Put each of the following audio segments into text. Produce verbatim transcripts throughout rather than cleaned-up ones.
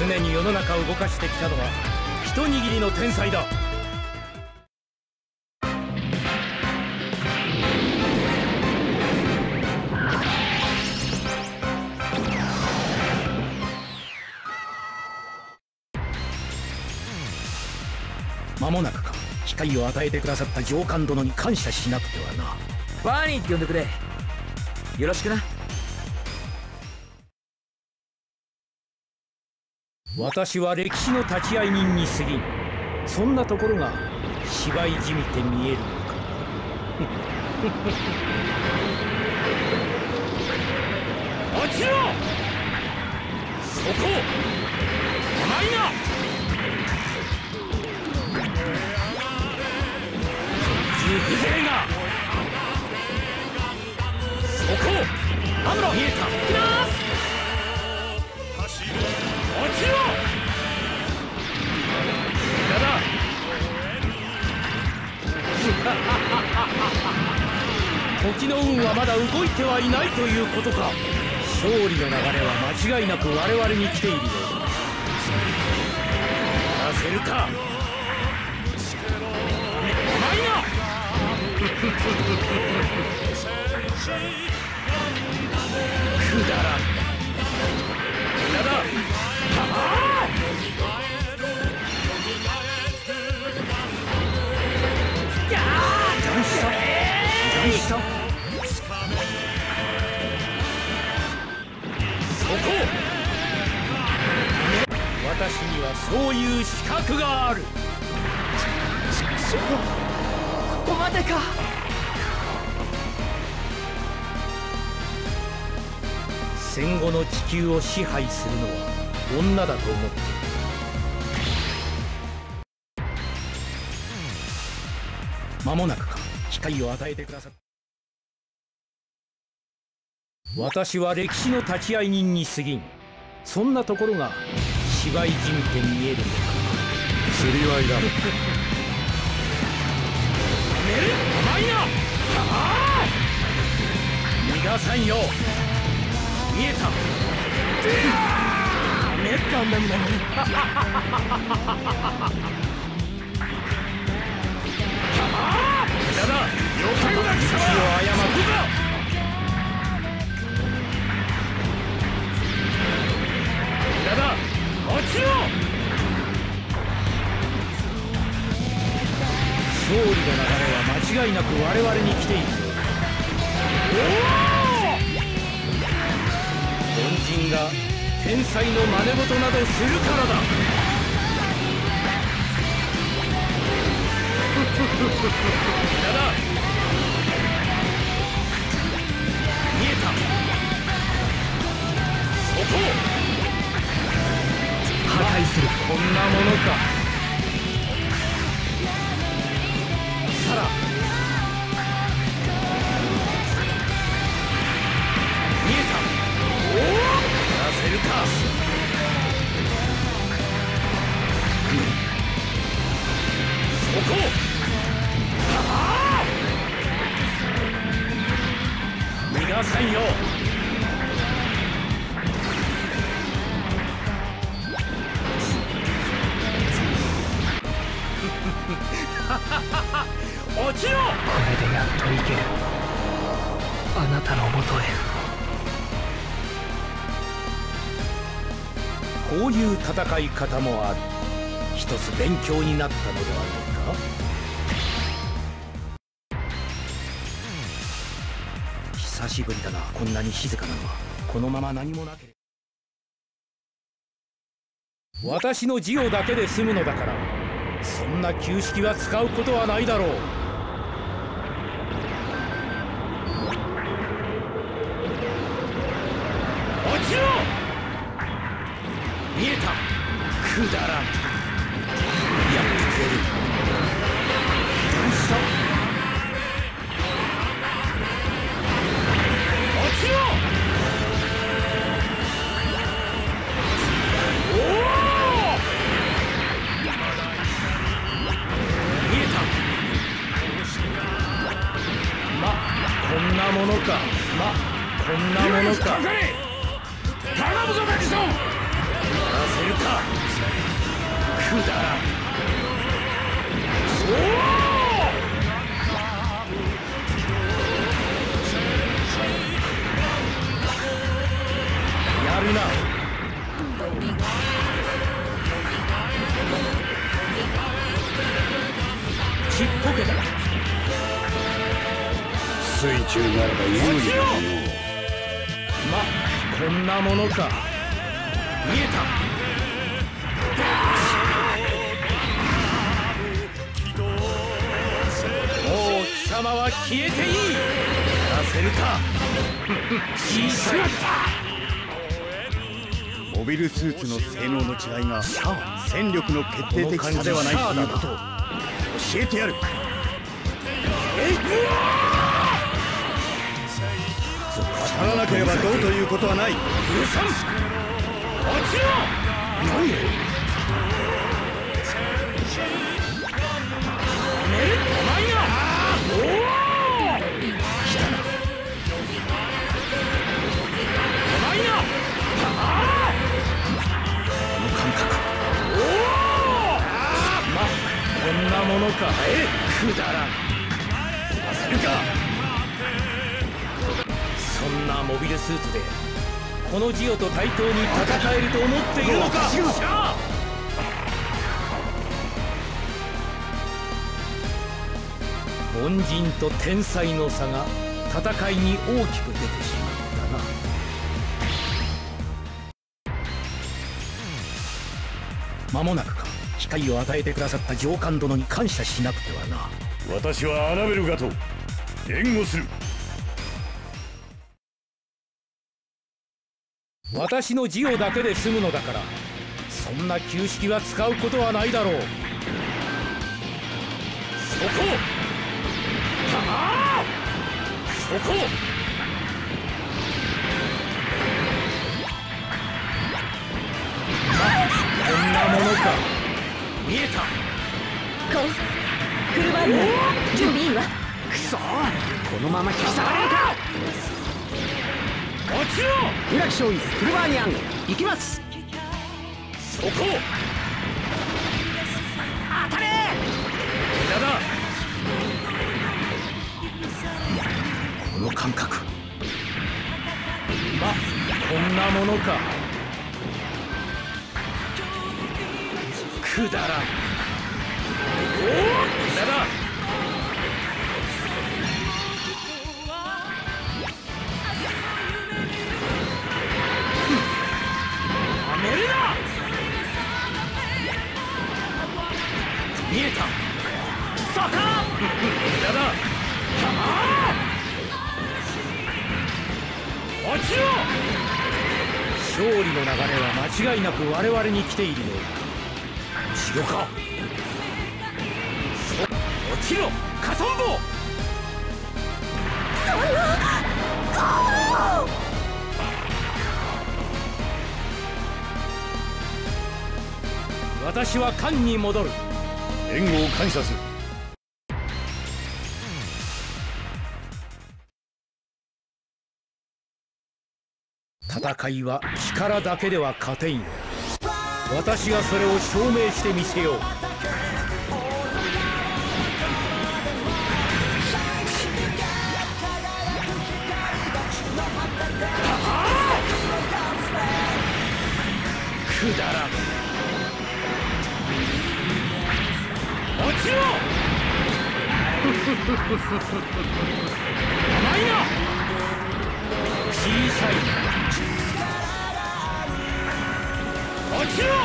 常に世の中を動かしてきたのは一握りの天才だ。間もなくか。機会を与えてくださった上官殿に感謝しなくてはな。 バーニーって呼んでくれ。よろしくな。 私は歴史の立ち会い人に過ぎん。そんなところが芝居じみて見えるのか。落ちろ！そこ！甘いな！風情がそこアムロ見えた。行きます。落ちろ！やだ時の運はまだ動いてはいないということか。勝利の流れは間違いなく我々に来ているようだ。やらせるか。甘いな！くだらん。やだ。どうしたどうした。そこ。私にはそういう資格がある。 ここまでか。 戦後の地球を支配するのは女だと思っている。間もなくか。機会を与えてくださった。私は歴史の立ち会い人に過ぎん。そんなところが芝居じみて見えるのか。 釣り合いだ。 甘いな！逃がさんよ。見えた。めったんだみなのに。だだ、よかよだ貴様。道を誤る。だだ、落ちろ！勝利の流れは間違いなく我々に来ている。おお！凡人が天才の真似事などするからだ。だだ見えた。そこ破壊する。こんなものか。さら見えた。おおやらせるか。そこ逃がさんよ。落ちろ！これでやっと行ける。あなたのもとへ。 こういう戦い方もある。一つ勉強になったのではないか。久しぶりだな、こんなに静かなのは。このまま何もなければ私のジオだけで済むのだから、そんな旧式は使うことはないだろう。落ちろ！見えた。くだらん。やってくれる。どうした？落ちろ！おお！見えた。ま、こんなものか。ま、こんなものか。頼むぞガキソン！やらせるか。 くだらん。おおやるな。ちっぽけだ。 水中ならば有利だよ。 ま、こんなものか。見えた。もう貴様は消えていい。やらせるか。小さい。 モビルスーツの性能の違いが戦力の決定的差ではないということを教えてやる。当たらなければどうということはない。許さん。落ちろ。何？お前が。おお。来たな。お前が。この感覚。おお。ま、こんなものか。え、くだらん。させるか。そんなモビルスーツでこのジオと対等に戦えると思っているのか。凡人と天才の差が戦いに大きく出てしまったな。間もなくか。機会を与えてくださった上官殿に感謝しなくてはな。 私はアナベルガと援護する。 私のジオだけで済むのだから、そんな旧式は使うことはないだろう。そこ。はあ、そこ。ま、こんなものか。見えた。 こうフルバーニア準備いいわ。 くそ、このまま引き下がれるか。 落ちろ。 浦木少尉フルバーニアン行きます。 そこ。 当たれ。 無駄だ。この感覚。ま、こんなものか。くだらん。おお、無駄だ。見えた。そこ。無駄だ。落ちろ。勝利の流れは間違いなく我々に来ているようだ。後ろか。そ落ちろカトンボ。 そんな。 私は艦に戻る。 援護を感謝する。 戦いは力だけでは勝てんよ。私がそれを証明してみせよう。くだらん。落ちろ。甘いな。小さい。落ちろ。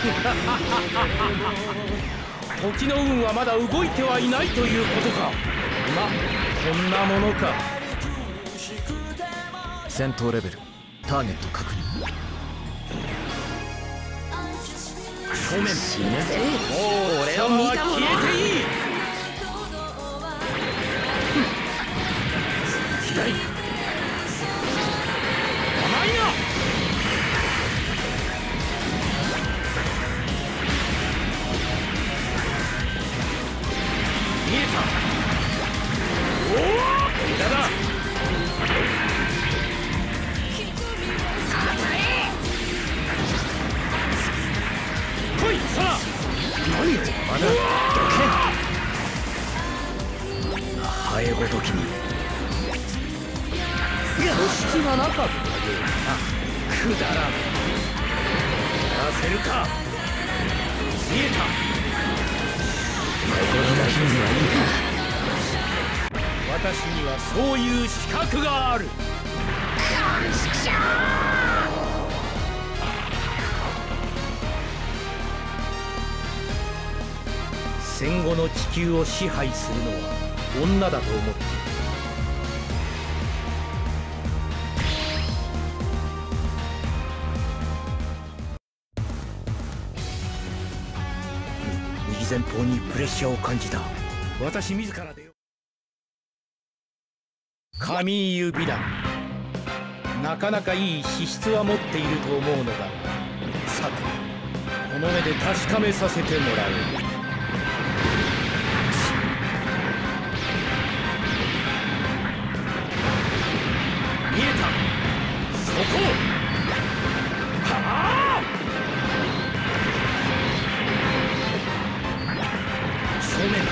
時の運はまだ動いてはいないということか。ま、こんなものか。 戦闘レベルターゲット確認。 正面。死ね。もう俺は消えていい。左。甘いな。見えた。おお、無駄だ。来い、さあ。 まだどけハエごときに素質がなかったようなくだらん。やらせるか。見えた。心の準備はいいか。 私にはそういう資格がある。戦後の地球を支配するのは女だと思っている。右前方にプレッシャーを感じた。私自らで神指だ。なかなかいい資質は持っていると思うのだが、さてこの目で確かめさせてもらう。見えた。そこ。はあ。正面だ。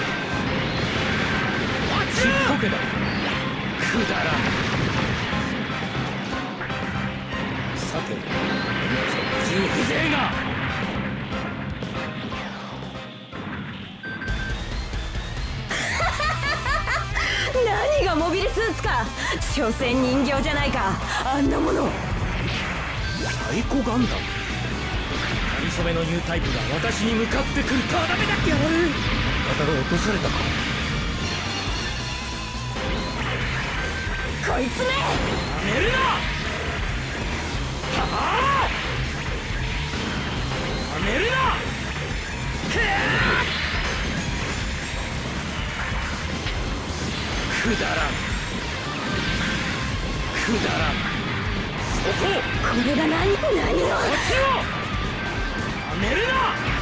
ちっぽけだ。くだらん。さてそっちに風情が。 何がモビルスーツか。所詮人形じゃないか、あんなもの。 サイコガンダム。かりそめのニュータイプが私に向かってくる。とダメだ。やる。肩が落とされたか。 こいつめ。 やめるな。はあ。やめるな。くだらん。くだらん。そこ。 これが何何を。こっちを。 やめるな。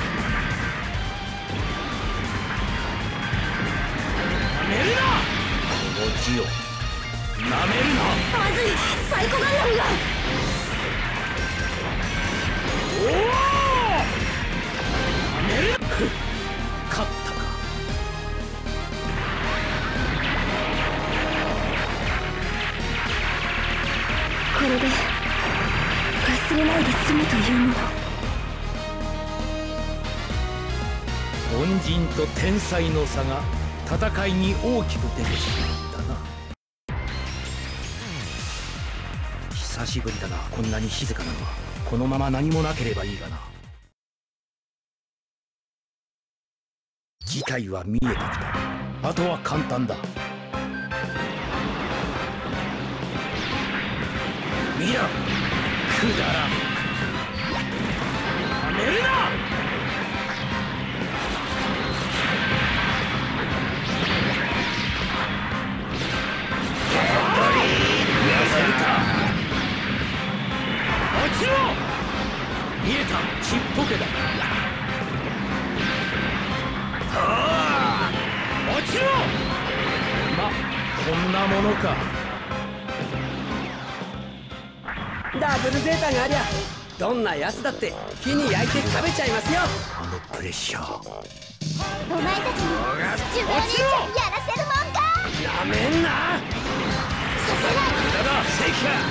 やめるな。こっちを。なめるな。 まずい。サイコガンダムが。 おお。やめる。勝ったか。 これで忘れないで済むというもの。 恩人と天才の差が戦いに大きく出てしまったな。久しぶりだな、こんなに静かなのは。このまま何もなければいいがな。事態は見えてきた。あとは簡単だ。見ろ。くだらん。やめるな。やせるか。落ちろ。見えた。ちっぽけだ。はあ。落ちろ。ま、こんなものか。 ダブルゼータがありゃどんなやつだって火に焼いて食べちゃいますよ。 あのプレッシャー。 お前たちにジュニア兄ちゃんやらせるもんか。 なめんな。 させない。 だだ、セイキャ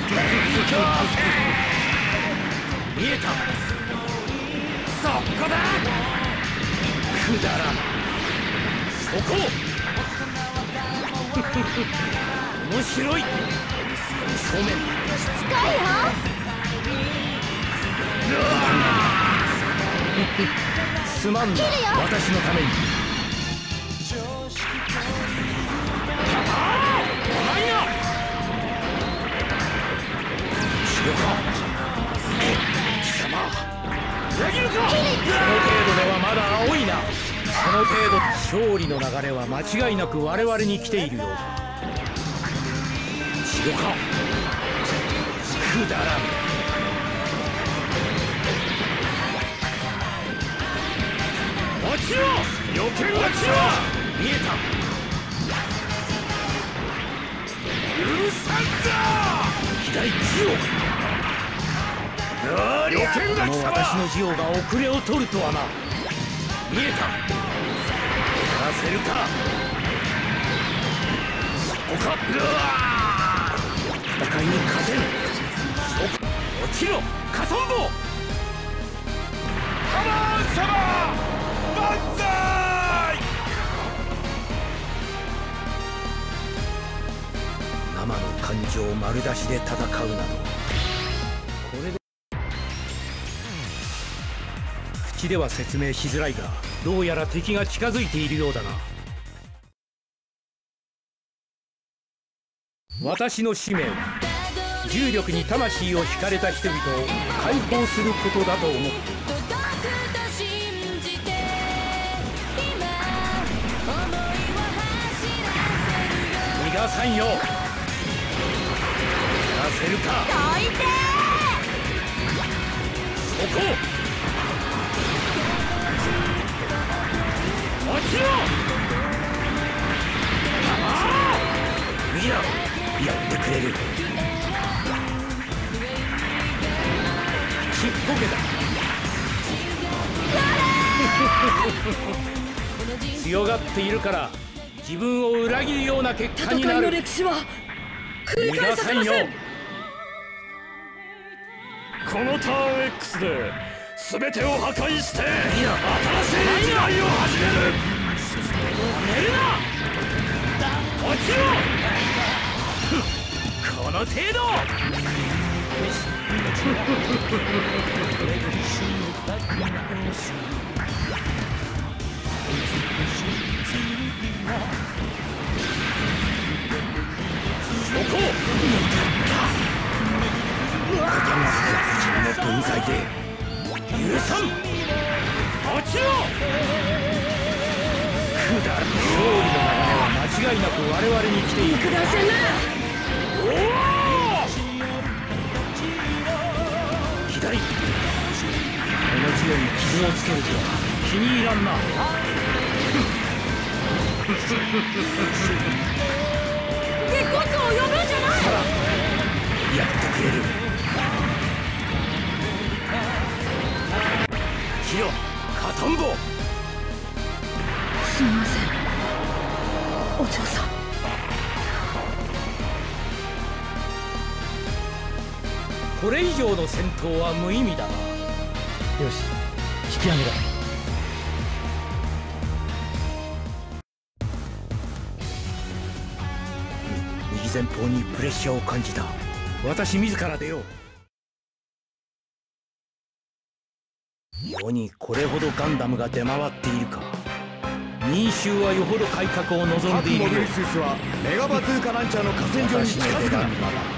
見えた。そこだ。くだらん。そこ。面白い。正面。 近いよ。 すまんな、私のために。貴様、裏切るか。その程度ではまだ青いな。その程度。勝利の流れは間違いなく我々に来ているようだ。白か。くだらん。落ちろ。予見がちろ。見えた。許さんぞ。左ジオ。この私のジオが遅れを取るとはな。見えた。 せるか。そこか。戦いに勝てん。落ちろカトンボ。カモン様万歳。生の感情丸出しで戦うなど、これで口では説明しづらいが、どうやら敵が近づいているようだな。私の使命は重力に魂を惹かれた人々を解放することだと思っている。逃がさんよ。やらせるか。 どいてそこ落ちろ。右だ。やってくれる。ちっこけだ。強がっているから自分を裏切るような結果になる。 戦いの歴史は繰り返させません。 このターン X で全てを破壊して新しい時代を始める。 寝るな。落ちろ。この程度。そこ。自分の分際で許さん。落ちろ。くだらん。勝利の流れは間違いなく我々に来ている。 肉弾戦な。 おお。左。同じように傷をつけるとは気に入らんな。 月骨を呼ぶんじゃない。 やってくれる。キロカトンボ。 すみませんお嬢さん。 これ以上の戦闘は無意味だな。 よし引き上げだ。 右前方にプレッシャーを感じた。私自ら出よう。世にこれほどガンダムが出回っているか。民衆はよほど改革を望んでいるよ。 各モビルスーツはメガバズーカランチャーの河川上に近づくな。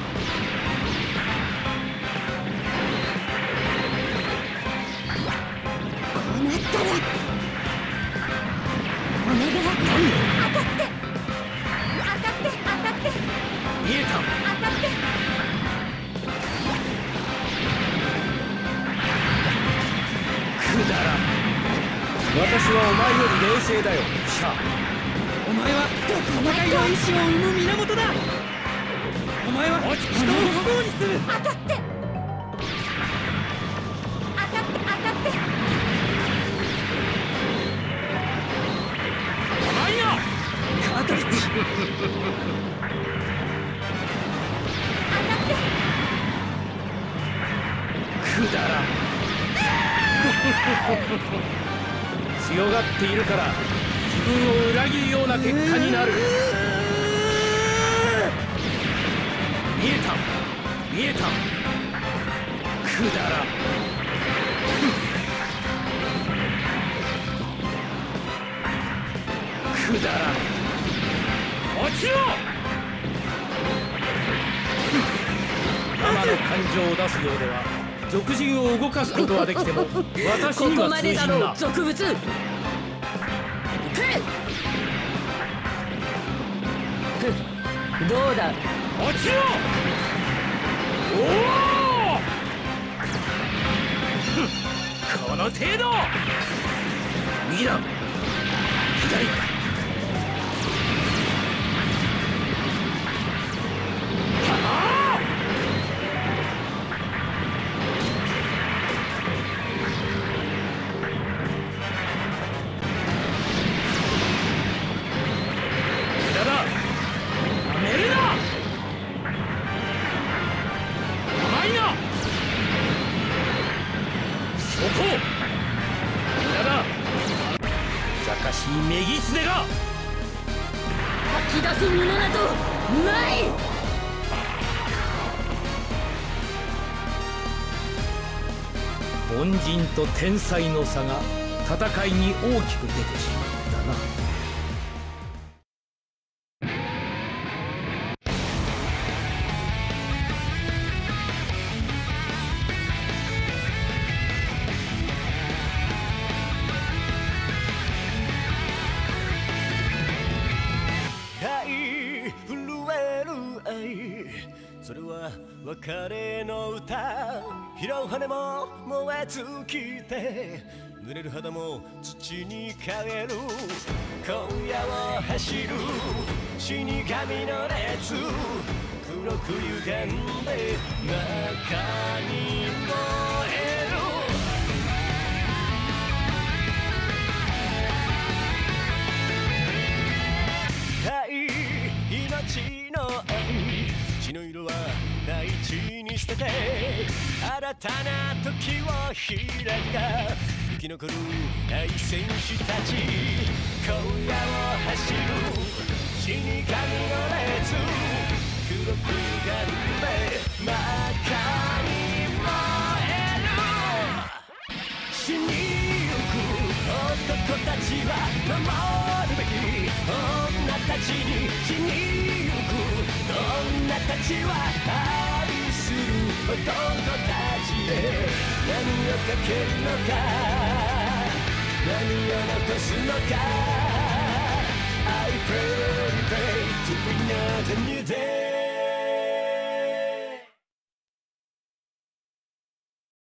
こうなったらお願い。当たって当たって当たって見えた。 当たって。 くだらん。私はお前より冷静だよシャア。 お前は戦いの意志を生む源だ。お前は人を不幸にする。 当たって当たって当たってお前やカートリッジ。 くだらん。強がっているから自分を裏切るような結果になる。見えた見えた。くだらん。くだらん。落ちろ。生の感情を出すようでは俗人を動かすことはできても私には通じんな。 俗物。どうだ。 落ちろ。おお。この程度。右だ。左。 かしいメギスネが吐き出すものなどない。 凡人と天才の差が戦いに大きく出てしまったな。 それは別れの歌、拾う羽も燃え尽きて、濡れる肌も土に変える。今夜を走る死神の列、黒く歪んで中に燃える。はい命の愛、血の色は大地に捨てて新たな時を開いた。生き残る愛戦士たち、今夜を走る死神の列、黒く歪んで真っ赤に燃える。死にゆく男たちは守るべき女たちに、死にゆく女たちは愛する男たちへ何をかけるのか、何を残すのか。I pray, pray to bring out a new day.